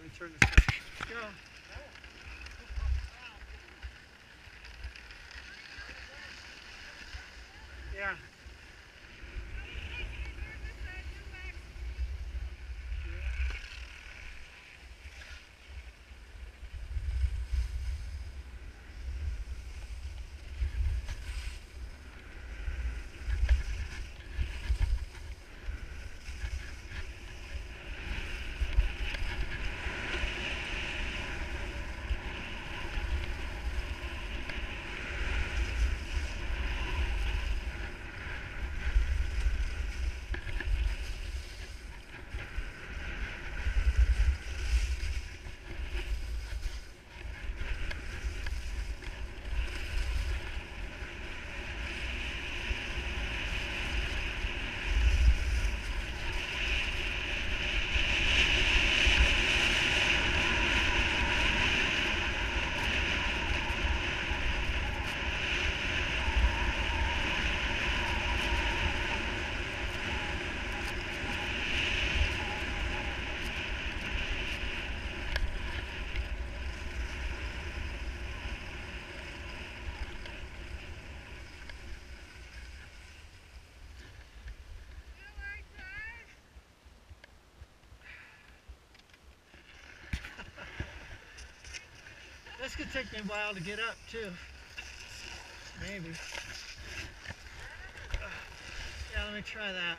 me turn this down. Let's go. Yeah. This could take me a while to get up too. Maybe. Yeah, let me try that.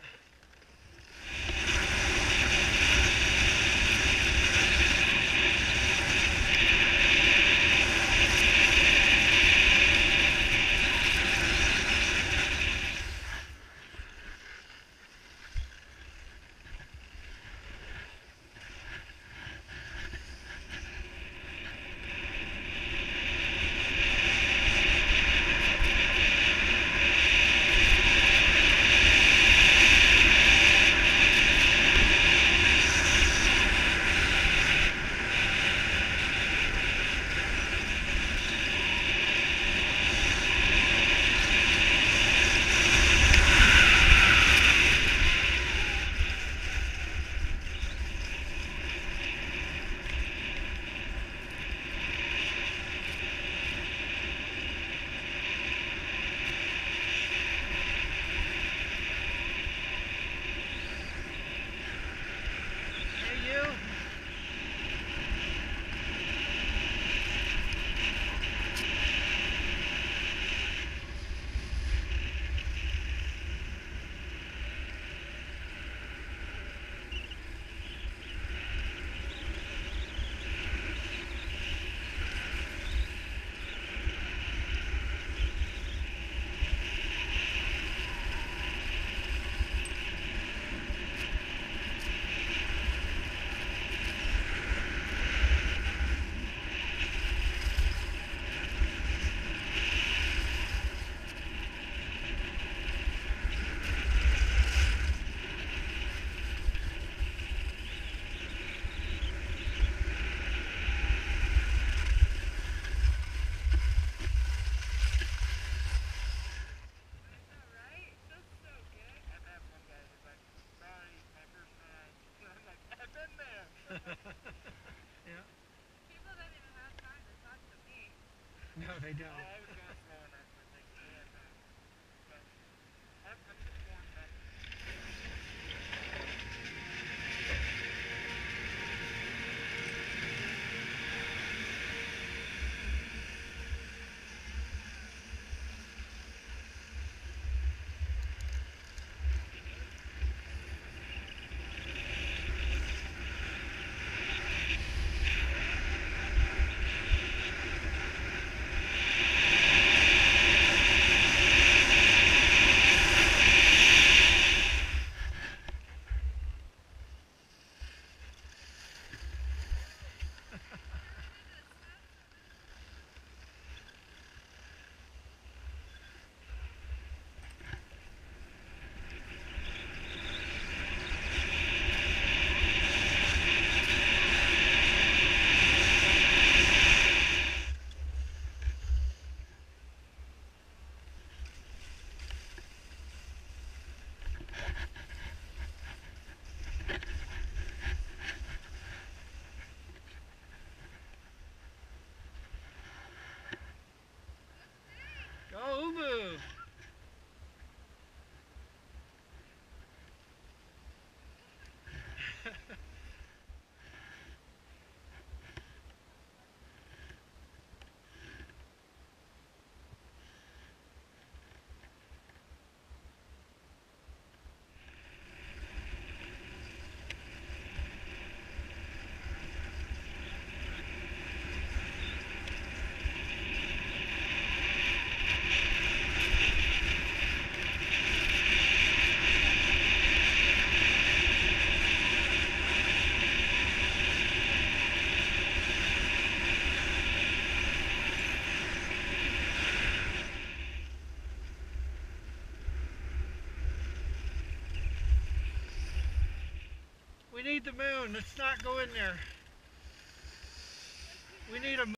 Yeah. People don't even have time to talk to me. No, they don't. I was going slow enough, but they can't. But I'm just warmed up. need the moon. Let's not go in there. We need a moon.